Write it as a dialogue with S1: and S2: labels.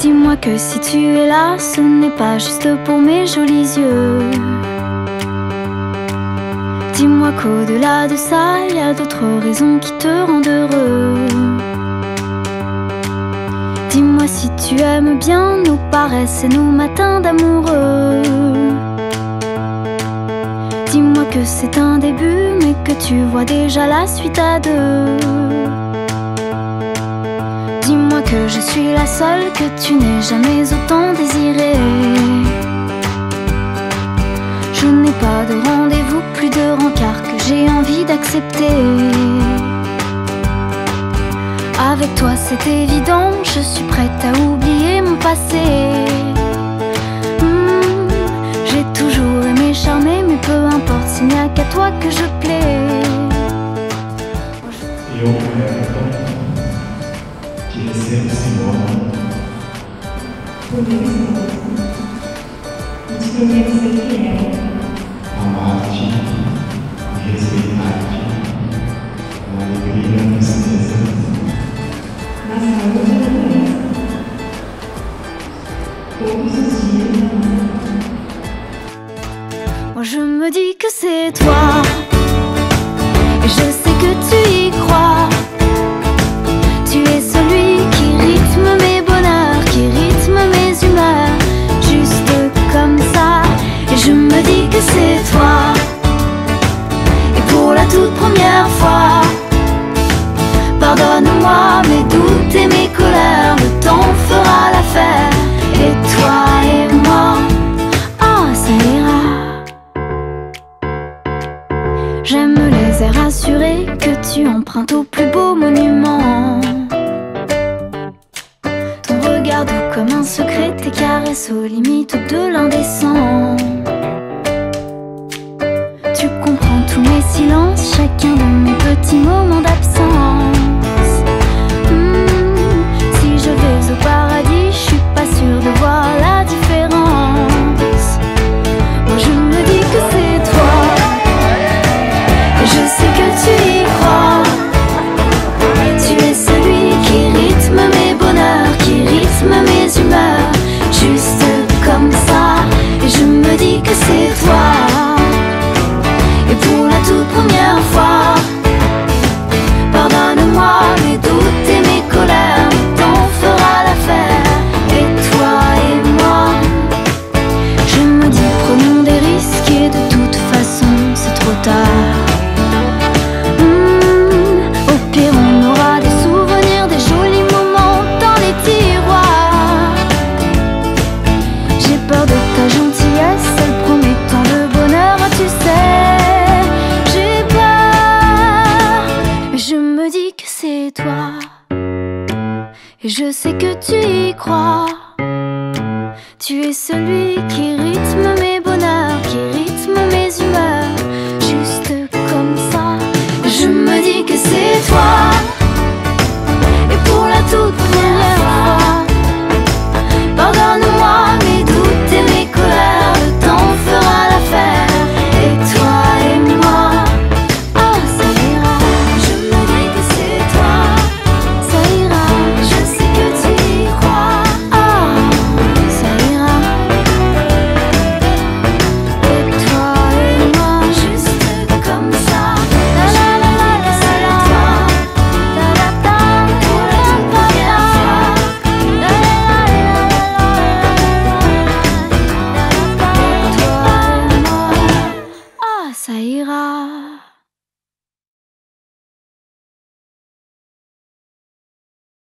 S1: Dis-moi que si tu es là, ce n'est pas juste pour mes jolis yeux. Dis-moi qu'au-delà de ça, il y a d'autres raisons qui te rendent heureux. Dis-moi si tu aimes bien nos paresses et nos matins d'amoureux. Dis-moi que c'est un début, mais que tu vois déjà la suite à deux. Dis-moi que je suis la seule que tu n'aies jamais autant désirée. Je n'ai pas de rendez-vous, plus de rencard que j'ai envie d'accepter. Avec toi c'est évident, je suis prête à oublier mon passé. J'ai toujours aimé charmer, mais peu importe s'il n'y a qu'à toi que je plais.
S2: Eu quero que receba esse nome.
S3: Por isso, eu te prometo ser fiel,
S2: Amar-te e respeitar-te, na alegria e na tristeza,
S3: na saúde e na doença, todos os dias da vida.
S1: Moi je me dis que c'est toi, et je sais que tu y crois. Tu es celui qui rythme mes bonheurs, qui rythme mes humeurs, juste comme ça. Et je me dis que c'est toi. Et pour la toute première fois, pardonne-moi mes doutes et mes colères, le temps fera l'affaire. Et toi et moi, oh ça ira. J'aime les airs assurés que tu empruntes au plus beau monument. Ton regard doux comme un secret, tes caresses aux limites de l'indécent. Tu comprends tous mes silences, chacun de mes petits moments d'absence. Si je vais au paradis, je suis pas sûre de voir la différence. Moi je me dis que c'est toi, et je sais que tu y crois. Tu es celui qui rythme mes bonheurs, qui rythme mes humeurs, juste comme ça. Et je me dis que c'est toi. Et pour la toute première fois, pardonne-moi mes doutes et mes colères, le temps fera l'affaire. Et toi et moi, je me dis prenons des risques, et de toute façon c'est trop tard. Au pire on aura des souvenirs, des jolis moments dans les tiroirs. J'ai peur de ta gentillesse, elle promet tant de bonheur, tu sais. J'ai peur, mais je me dis que c'est toi. Et je sais que tu y crois. Tu es celui qui rythme mes bonheurs,